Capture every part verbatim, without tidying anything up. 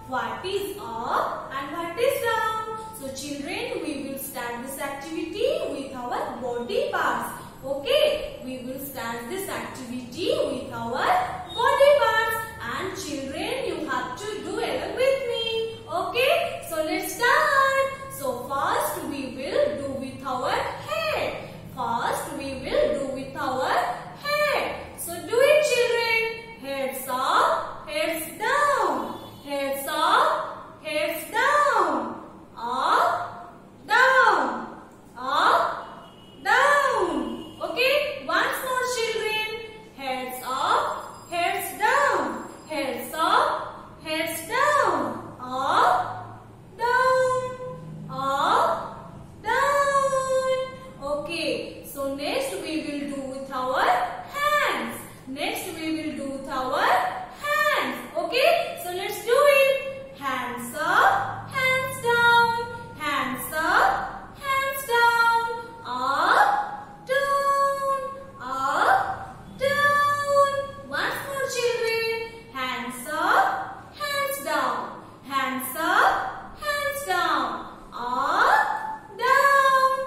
what is up and what is down. So children, we will start this activity with our body parts. Okay, we will start this activity with our body parts, and children, you have to do along with me. Okay, so let's start. So first we will do with our head. First we will do with our head. So do it, children. Heads up, heads down. Heads up, heads down. Up, down. Up, down. Okay, once more, children. Heads up, heads down. Heads up, heads down. Up, down. Up, down. Okay, so next we will do with our hands. Next we will do with our hands. Okay, so let's do it. Hands up, hands down. Hands up, hands down. Up, down. Up, down. Once more, children. Hands up, hands down. Hands up, hands down. Up, down.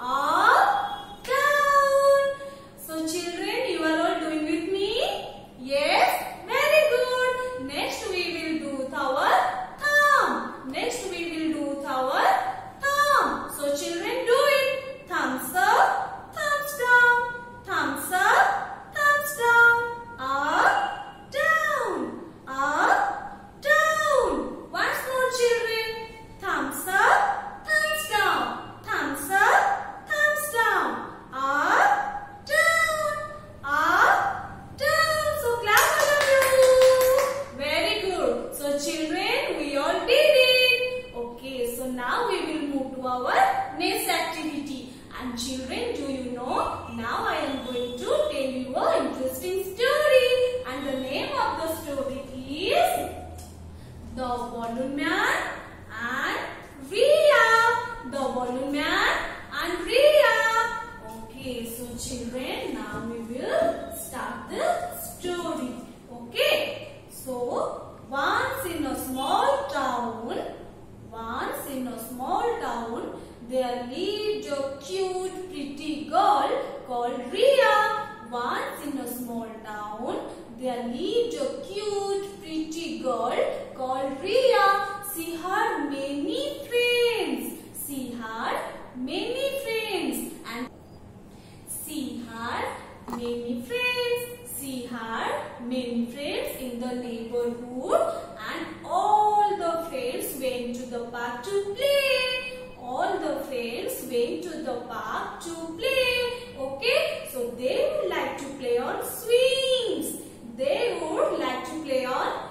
Up, down. So children, you are all doing with me? Yes? Very good. Next we will do with our thumb. Next we will do with our thumb. So children, do it. Thumbs up, thumbs down. Thumbs up, thumbs down. Up, down. Up, down. Once more, children. Thumbs up, thumbs down. Thumbs up, thumbs down. Up, down. Up, down. So clap for you. Very good. So children, we all did it. Okay, so now we will move to our next activity. And children, do you know, now I am going to tell you an interesting story. And the name of the story is The Balloon Man and Ria. The Balloon Man and Ria. Okay, so children, now we will start the story. Okay, so once in a small town, once in a small town, there lived a cute, pretty girl called Ria. Once in a small town, there lived a cute, pretty girl called Ria. She had many friends. She had many friends. And she had many friends. She had many friends in the neighborhood. And all the friends went to the park to play. All the friends went to the park to play. Okay, so they would like to play on swings. They would like to play on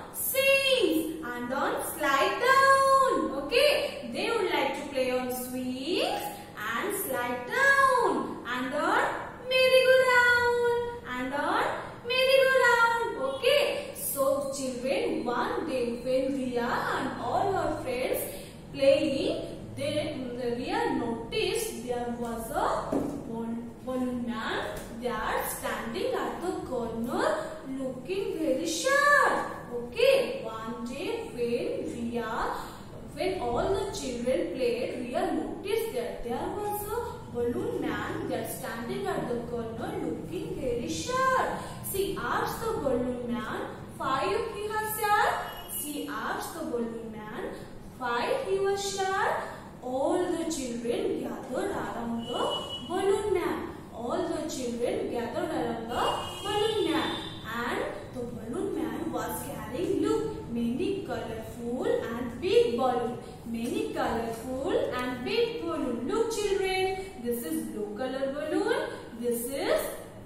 swings and on slide down. Okay, they would like to play on swings and slide down and on merry-go-round and on merry-go-round. Okay, so children, one day when Ria and all her friends playing, they Ria noticed there was a balloon man there standing at the corner looking very sharp. Okay, one day when Ria, when all the children played, Ria noticed that there was a balloon man there standing at the corner looking very sharp. She asked the balloon man why he was sharp. She asked the balloon man why he was sharp. All the children gathered around the balloon man. All the children gathered around the balloon man. And the balloon man was carrying, look, many colorful and big balloon. Many colorful and big balloon. Look, children, this is blue color balloon. This is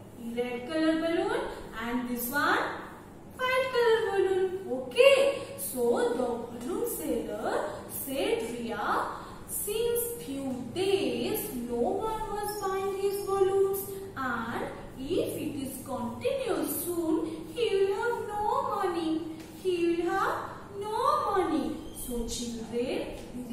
red color balloon. And this one, white color balloon. Okay, so the balloon seller said, Ria, since few days no one was buying his balloons, and if it is continued soon, he will have no money. He will have no money. So children,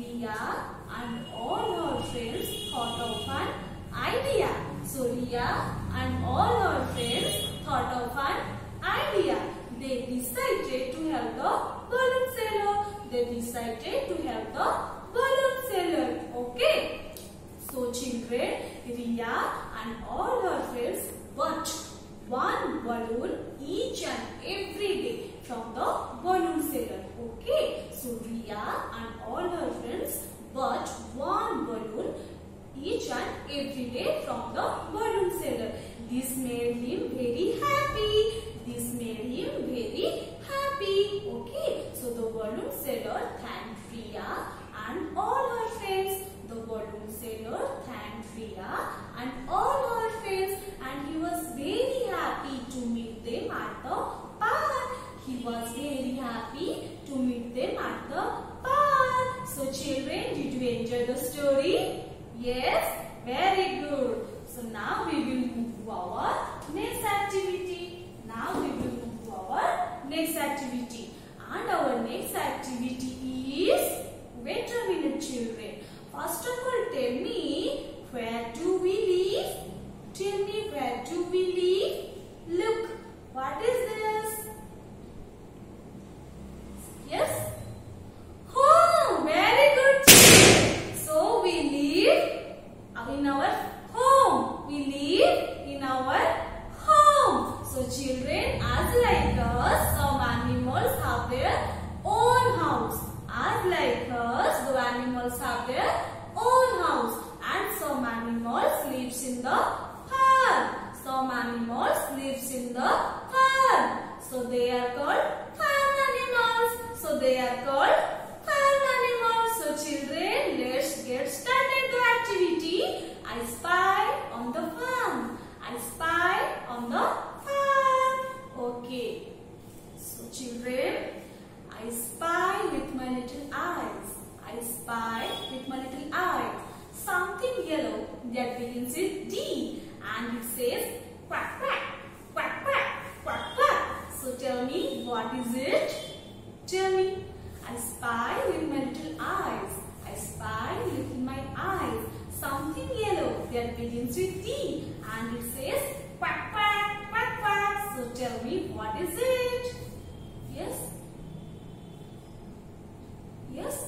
Ria and all her friends thought of an idea. So Ria and all her friends thought of an idea. They decided to help the balloon seller. they decided to help the balloon seller. Okay. So children, Riya and all her friends bought one balloon each and every day from the balloon seller. Okay. So Riya and all her friends bought one balloon each and every day from the balloon seller. This made him very happy. This made him very happy. Okay. So the balloon seller thanked Riya and all her friends. The balloon seller thanked Riya and all her friends, and he was very happy to meet them at the park. He was very happy to meet them at the park. So children, did you enjoy the story? Yes? Very good. So now we will move to our next activity. Now we will move to our next activity. And our next activity is, wait a minute children. First of all, tell me, where do we live? Tell me, where do we live? Look, what is this? Yes? Home! Very good children. So we live in our home. We live in our home. So children, as like us, some animals have their own house. As like us, the animals have their own house, and some animals lives in the farm. Some animals lives in the farm. So they are called farm animals. So they are called farm animals. So children, let's get started the activity. I spy on the farm. I spy on the farm. Okay. So children, I spy with my little eyes. I spy with my little eyes something yellow that begins with D, and it says quack quack, quack quack, quack quack. So tell me, what is it? Tell me. I spy with my little eyes. I spy with my eyes something yellow that begins with D, and it says quack quack, quack quack. So tell me, what is it? Yes? Yes?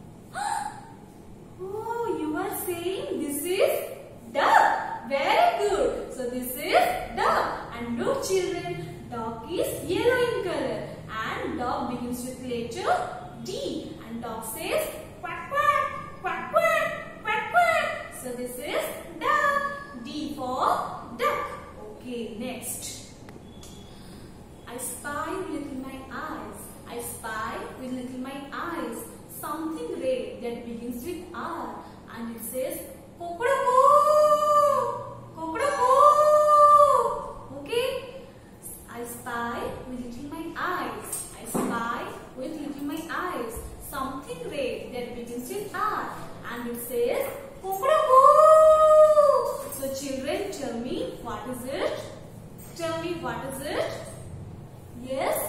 Oh, you are saying this is duck. Very good. So this is duck. And look children, duck is yellow in color, and duck begins with letter D, and duck says quack quack, quack quack, quack quack. So this is duck. D for duck. Okay, next. I spy with my eyes. I spy with little my eyes something red that begins with R, and it says Kokoroko, Kokoroko. Okay? I spy with little my eyes. I spy with little my eyes something red that begins with R, and it says Kokoroko. So children, tell me, what is it? Tell me, what is it? Yes?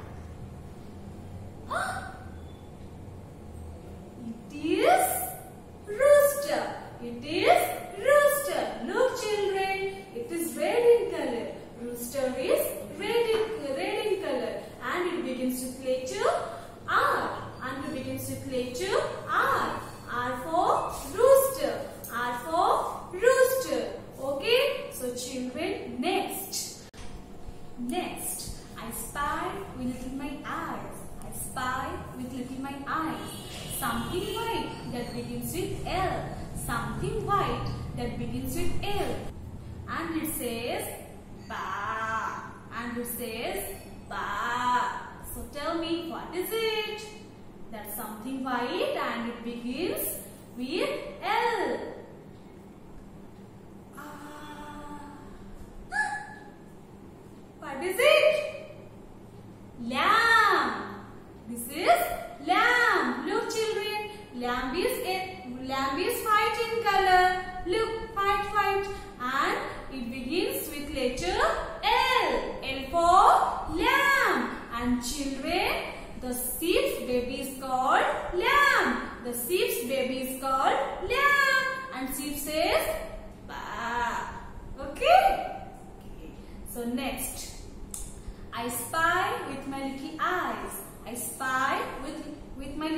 It is rooster. It is rooster. Look children, it is red in color. Rooster is red in, red in color, and it begins with letter R. And it begins with letter R. R for rooster. R for rooster. Okay? So children, next. Next. I spy with little my eyes. I spy with little my eyes something white that begins with L. Something white that begins with L. And it says ba. And it says ba. So tell me, what is it? That's something white and it begins with L. What is it? Lamb. This is lamb. Look children, lamb is a, lamb is white in color. Look, white white, and it begins with letter L. L for lamb. And children, the sheep's baby is called lamb. The sheep's baby is called lamb, and sheep says ba. Okay? Okay. So next. I spy with my little eyes. I spy with, with my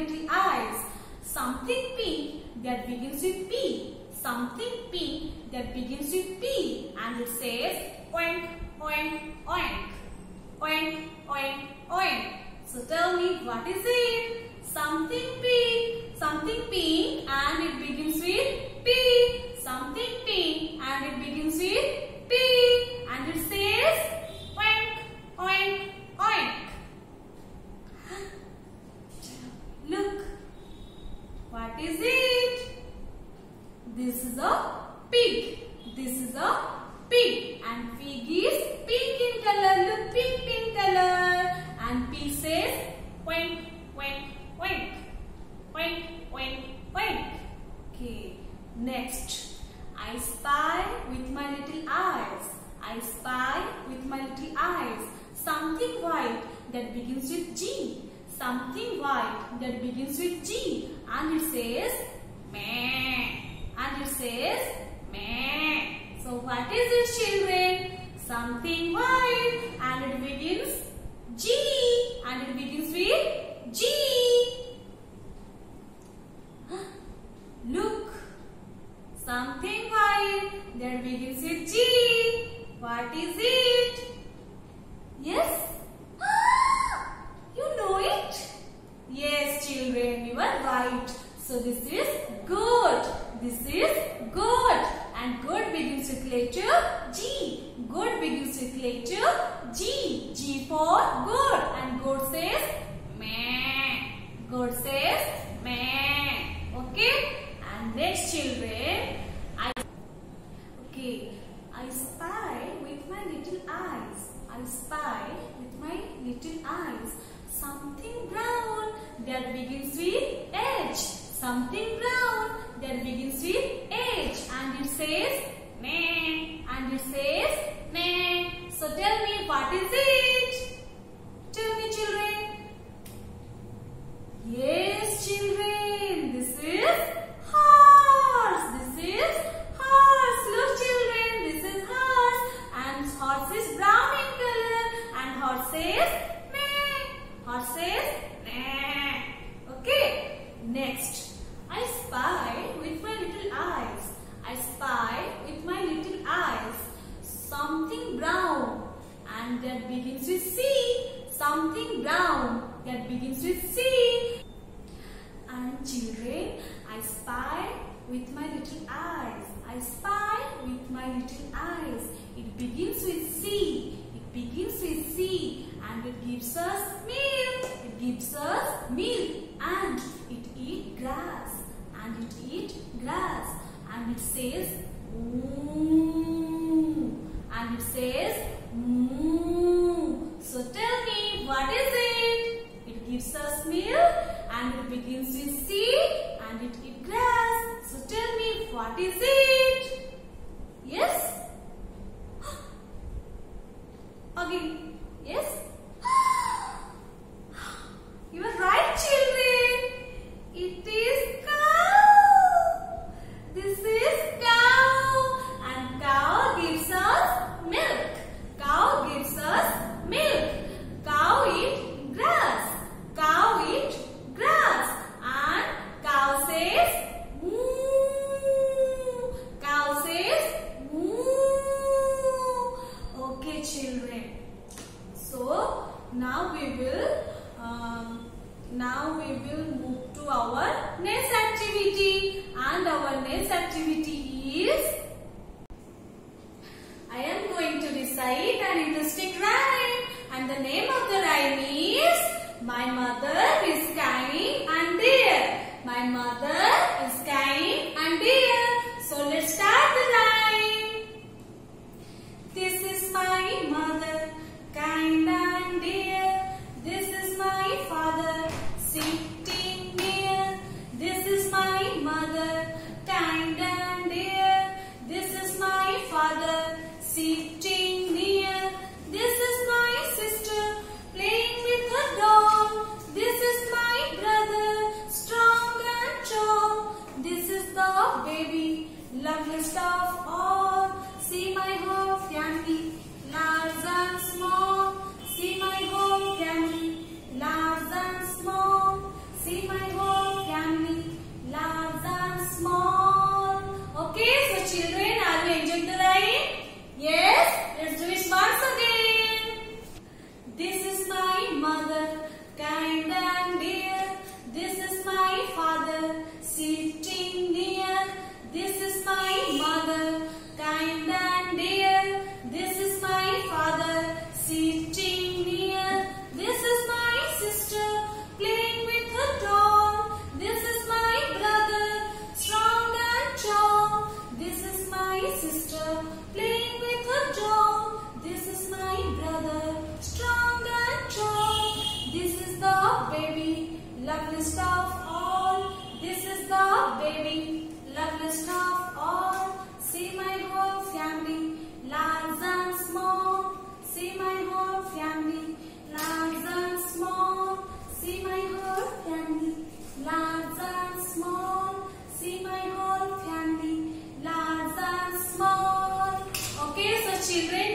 begins with P. Something pink that begins with P, and it says oink, oink, oink, oink, oink, oink. So tell me, what is it? Something pink, something pink, and it begins with P. Something pink, and it begins with P, and it says oink, oink, oink. Look, what is it? This is a pig. This is a pig, and pig is pink in color. Look, pink, pink color. And pig says oink, oink, oink, oink, oink, oink. Okay. Next, I spy with my little eyes. I spy with my little eyes something white that begins with G. Something white that begins with G, and it says meh. And it says meh. So what is it, children? Something white, and it begins G, and it begins with G. Look, something white that begins with G. What is it? Yes? You know it? Yes, children, you are right. So this is goat. This is goat, and goat begins with letter G. Goat begins with letter G. G for goat, and goat says meh. Goat says meh. Okay. And next, children, I okay. I spy with my little eyes. I spy with my little eyes something brown that begins with H. Something brown that begins with H, and it says meh, and it says meh. So tell me, what is it? Tell me, children. Yes, children, this is horse. This is horse. Look, children, this is horse, and horse is brown in color, and horse says meh. Horse says meh. Okay. Next, I spy with my little eyes. I spy with my little eyes something brown, and that begins with C. Something brown that begins with C. And children, I spy with my little eyes. I spy with my little eyes. It begins with C. It begins with C, and it gives us milk. It gives us milk, and it eats grass. And it eats grass, and it says moo, and it says moo. So tell me, what is it? It gives us milk, and it begins with C, and it eats grass. So tell me, what is it? Yes? Again, yes? You are right, children. It is cow. This is cow, and cow gives us milk. Cow gives us milk. Cow eats grass. Cow eats grass, and cow says moo. Cow says moo. Okay, children. So now we will um, now we will move to our next activity, and our next activity is I am going to recite an interesting rhyme, and the name of the rhyme is My mother is kind and dear. My mother is kind and dear. So let's start the rhyme. This is my mother, kind and dear. This is my father, sitting near. This is my mother, kind and dear. This is my father, sitting near. This is my sister, playing with her doll. This is my brother, strong and tall. This is the baby, loveliest of all. See my whole family, large and small. See my whole family, large and small. kind and dear. This is my father, sitting near. This is my mother, kind and dear. This is my father, sitting near. This is my sister, playing with her doll. This is my brother, strong and tall. This is my sister, playing with her doll. This is my brother, strong and tall. This is the baby, loveliest of all. This is the baby, loveliest of all. See my whole family, large and small. See my whole family, large and small. See my whole family, large and small. See my whole family, large and small. Okay, so children,